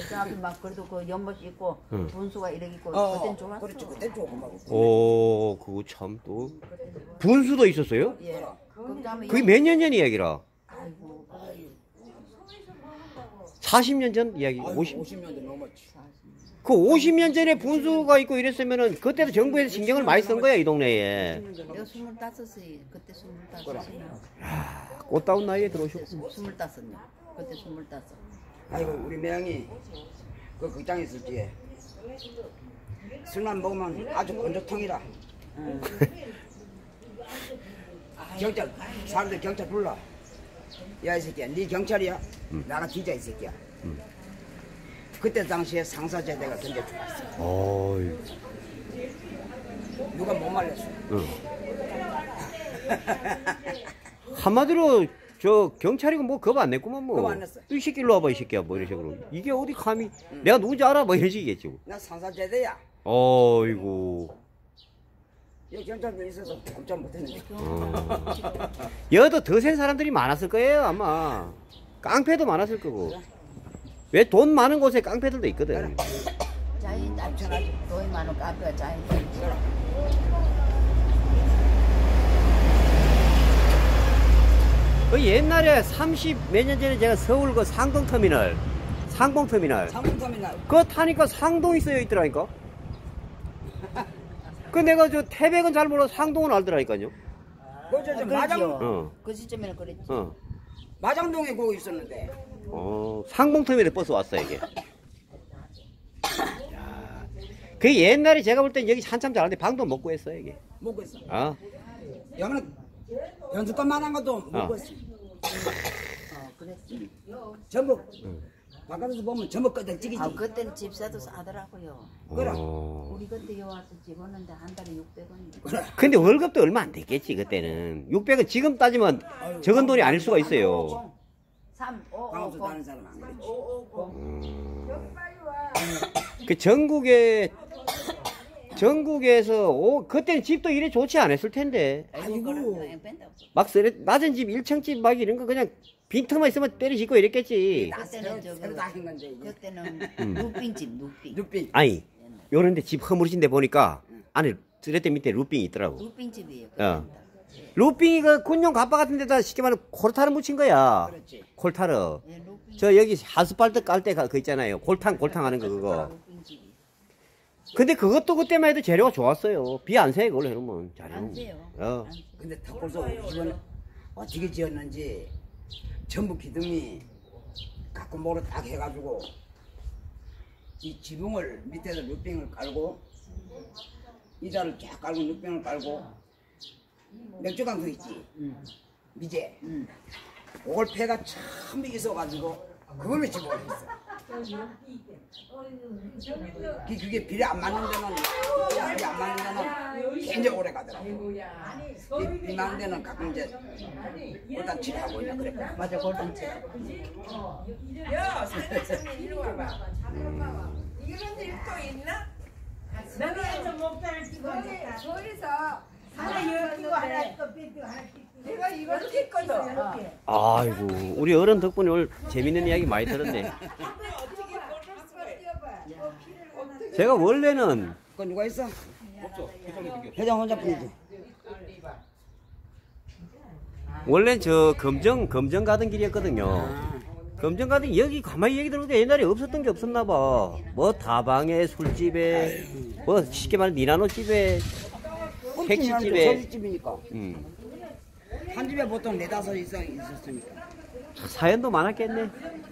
저기 막 그래도 그 연못 있고 분수가 이렇게 있고 그땐 좋았어. 그렇지, 그때 조금 오, 그거 참 또. 분수도 있었어요? 예. 그게 몇 년 전 이야기라? 아이고. 40년 전 이야기, 50년도 넘었지. 그 50년 전에 분수가 있고 이랬으면은 그때도 정부에서 신경을 많이 쓴 거야, 이 동네에. 내가 25이 그때 25이면 꽃다운 나이에 들어오셨고. 25년. 그때 25. 아이고, 우리 매형이 그 극장에 있을 적에 술만 먹으면 아주 건조통이라. 경찰, 사람들 경찰 불러. 야, 이 새끼야, 네 경찰이야? 나가 뒤져, 이 새끼야. 그때 당시에 상사제대가 던져 죽었어. 어이. 누가 못 말렸어. 한마디로 저 경찰이고 뭐 겁 안 냈구만 뭐. 겁 안 냈어. 이 새끼 일로 와봐 이 새끼야 뭐 이런 식으로. 이게 어디 감히 내가 누군지 알아 뭐 이런 식이겠지. 나 상사제대야. 어이구. 여기 경찰들 있어서 꼼짝 못했는데. 여도 더 센 사람들이 많았을 거예요 아마. 깡패도 많았을 거고. 왜 돈 많은 곳에 깡패들도 있거든. 자인 남편아주 돈이 많은 카페가 자인. 그 옛날에 30 몇 년 전에 제가 서울 그 상봉터미널 상봉터미널. 그거 타니까 상동이 쓰여 있더라니까. 그 내가 저 태백은 잘 몰라도 상동은 알더라니까요. 그저 마장, 그 시점에는 그랬지. 마장동에 그거 있었는데. 상봉터미널에 버스 왔어 이게. 그 옛날에 제가 볼 땐 여기 한참 잘하는데 방도 못 구했어 이게. 못 구했어. 여기는 연수권만한 것도 못 구했어. 그랬지. 전부 바깥에서 보면 전부 끄덕지기지. 그때는 집사도 싸더라고요. 그래. 우리 그때 여 와서 집었는데 한 달에 600원. 근데 월급도 얼마 안 됐겠지 그때는. 600은 지금 따지면 적은 돈이 아닐 수가 있어요. 3, 5, 강원도 다른 사람 안 그랬지. 그 전국에서 그때는 집도 이래 좋지 않았을 텐데. 아이고. 막 낮은 집 1층 집 막 이런 거 그냥 빈틈만 있으면 때려짓고 이랬겠지. 그때는 새로 다 한 건데 이게. 그때는 루빙집 루빙. 눕빈. 아니 요런데 집 허물진 데 보니까 안에 쓰레대 밑에 루빙이 있더라고. 루빙집이에요. 루빙이 그 군용 갑바 같은 데다 쉽게 말하면 콜타르 묻힌 거야. 그렇지. 콜타르. 예, 루빙. 저 여기 아스팔트 깔 때 그 있잖아요. 골탕 하는 거 그거. 루빙집이. 근데 그것도 그때만 해도 재료가 좋았어요. 비 안 새, 그걸로 해놓으면. 안 돼요. 근데 덕골소 집은 어떻게 지었는지 전부 기둥이 갖고 모로 딱 해가지고 이 지붕을 밑에서 루빙을 깔고 이자를 쫙 깔고 루빙을 깔고 맥주강도 있지. 미제. 그걸 폐가 참 있어가지고 그걸로 집어를 했어. 그게 비례 안 맞는 데는 굉장히 오래 가더라고. 비 맞는 데는 가끔 이제 골단 치료하고 있나 그래. 맞아, 골단 치. 야, 사장님 이리 와봐. 이런 집도 있나? 너는 좀 먹다를 찍어. 저기서 하나 여기고 하나 또 삐삐고 하나 삐삐고. 내가 이걸 찍거든. 아이고, 우리 어른 덕분에 오늘 재밌는 이야기 많이 들었네. 제가 원래는 그건 누가 있어? 회장 혼자뿐이지. 원래 저 검정 가던 길이었거든요. 검정 가던 여기 가만히 얘기 들어보니까 옛날에 없었던 게 없었나 봐. 뭐 다방에 술집에 뭐 쉽게 말하면 미나노 집에 택시집에 집이니까. 한 집에 보통 4-5 이상 있었으니까. 사연도 많았겠네.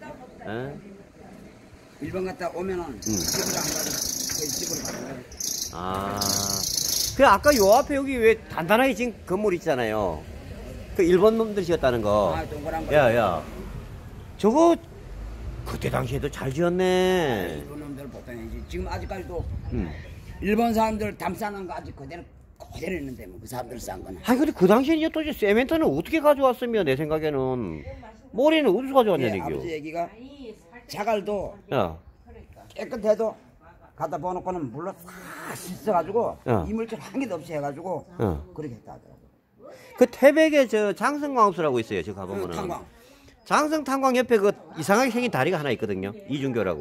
일본 갔다 오면은 집으로 안 가고 거기 집으로 가고. 그 아까 요 앞에 여기 왜 단단하게 지은 건물 있잖아요. 그 일본 놈들이 지었다는 거. 동그란 거. 야. 저거 그때 당시에도 잘 지었네. 일본 놈들 보통이지. 지금 아직까지도 일본 사람들 담 싸는 거 아직 그대로 있는데 뭐 그 사람들 싼 거는. 아니 근데 그 당시에 이제 또 이제 세멘트는 어떻게 가져왔으면 내 생각에는 모래는 어디서 가져왔냐 예, 이게요. 아버지 얘기가 자갈도 야. 깨끗해도 갖다 부어놓고는 물로 싹 씻어가지고 이물질 한 개도 없이 해가지고 그렇게 했다 하더라고. 그 태백에 저 장성광수라고 있어요. 저 가보면은. 탄광. 장성탄광 옆에 그 이상하게 생긴 다리가 하나 있거든요. 이중교라고.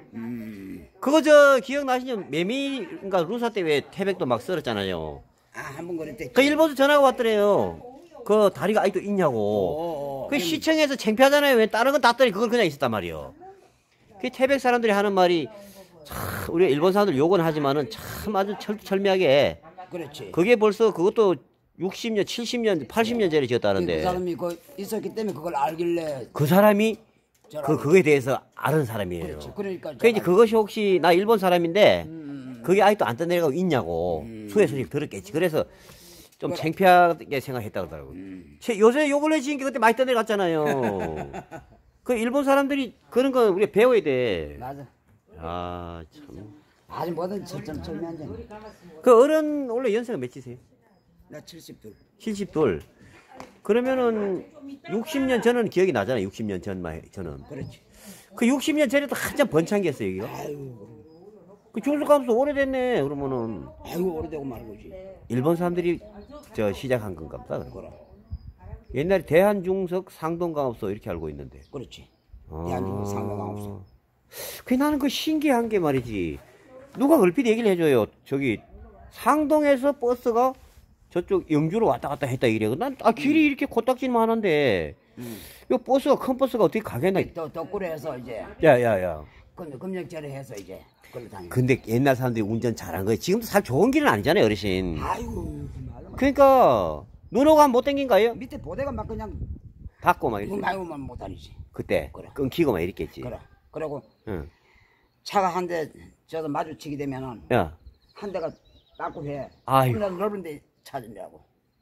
그거 저 기억나시죠? 매미인가 루사 때 왜 태백도 막 썰었잖아요. 아, 한 번 그랬대. 그 일본에서 전화가 왔더래요. 그 다리가 아직도 있냐고. 그 시청에서 창피하잖아요. 왜 다른 건 땄더니 그걸 그냥 있었단 말이에요. 그 태백 사람들이 하는 말이 참 우리 일본 사람들 욕은 하지만은 참 아주 철두철미하게. 그렇지. 그게 벌써 그것도 60년, 70년, 80년 전에 지었다는데. 그 사람이 그 있었기 때문에 그걸 알길래. 그 사람이 저라고. 그거에 대해서 아는 사람이에요. 그렇지. 그러니까. 그 이제 그것이 혹시 나 일본 사람인데 그게 아직도 안 떠내려가고 있냐고 수혜 소식 들었겠지. 그래서 좀 창피하게 생각했다 그러더라고요. 요새 요 근래 지은 게 그때 많이 떠내려갔잖아요. 그 일본 사람들이 그런 거 우리가 배워야 돼. 맞아. 아 참. 아주 뭐든 철저한 점. 그 어른 원래 연세가 몇이세요? 나 72. 72. 그러면은 60년 전은 기억이 나잖아요. 60년 전만 저는. 그렇지. 그 60년 전에도 한참 번창기였어요, 여기가. 아유. 그 중수감수 오래됐네. 그러면은 아이고 오래되고 말고지. 일본 사람들이 저 시작한 건가 보다. 그럼. 옛날에 대한중석 상동강업소 이렇게 알고 있는데. 그렇지. 대한민국 상동강업소. 그 나는 그 신기한 게 말이지. 누가 얼핏 얘기를 해줘요. 저기 상동에서 버스가 저쪽 영주로 왔다 갔다 했다 이래. 난 길이 이렇게 코딱지만 하는데 이 버스가 큰 버스가 어떻게 가겠나? 또 덕구리에서 이제 야야야. 금력제를 해서 이제 그걸로 다니고. 근데 옛날 사람들이 운전 잘한 거예요. 지금도 살 좋은 길은 아니잖아요, 어르신. 아이고. 그러니까 눈 오고 하면 못 땡긴가요? 밑에 보대가 막 그냥 닫고 막 눈 이렇게. 말고만 못 다니지. 그때 그래. 끊기고 막 이랬겠지. 그래. 그리고 응. 차가 한 대 저도 마주치게 되면은 야. 한 대가 닦고 해. 아이고. 그냥 넓은 데 찾으려고.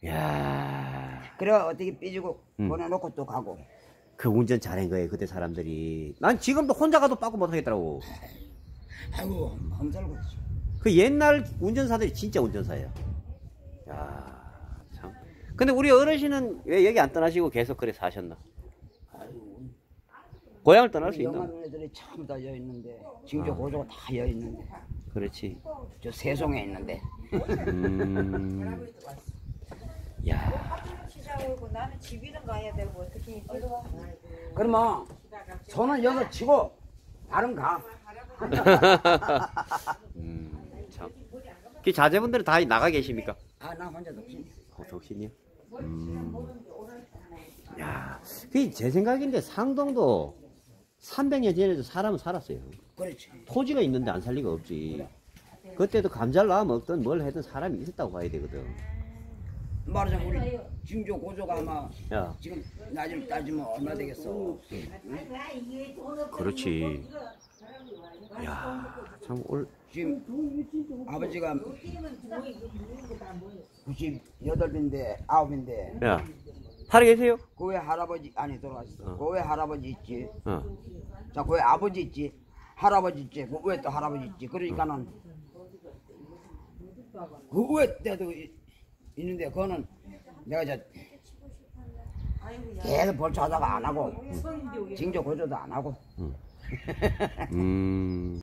야. 그래 어떻게 삐지고 보내놓고 또 가고. 그 운전 잘한 거예요, 그때 사람들이. 난 지금도 혼자 가도 빠꾸 못 하겠더라고. 아이고 험살고 있어. 그 옛날 운전사들이 진짜 운전사예요. 야, 참. 근데 우리 어르신은 왜 여기 안 떠나시고 계속 그래 사셨나? 고향을 떠날 수 있나? 영화 애들이 전부 다 여 있는데 징조 고조가 다 여 있는데 그렇지. 저 세송에 있는데. 야. 시장 오고 나는 집이든 가야 되고 어떻게 그러면 손은 여기서 치고 발은 가. 참. 그 자제분들은 다 나가 계십니까? 아 나 혼자 독신. 독신이요? 야, 그 제 생각인데 상동도 300년 전에도 사람은 살았어요. 그렇지. 토지가 있는데 안 살 리가 없지. 그때도 감자를 낳아 먹든 뭘 하든 사람이 있었다고 봐야 되거든. 말하자면 우리 징조 고조가 아마 야, 지금 나중에 따지면 얼마 되겠어. 그렇지. 야, 참 지금 아버지가 98인데 9인데 야, 살아 계세요? 그 외 할아버지 아니 돌아가셨어. 그 외 할아버지 있지. 어. 자, 그 외 아버지 있지. 할아버지 있지. 그 외 또 할아버지 있지. 그러니까는 그 외 때도 있는데 그거는 내가 저 계속 벌초하다가 안 하고 징조 고조도 안 하고.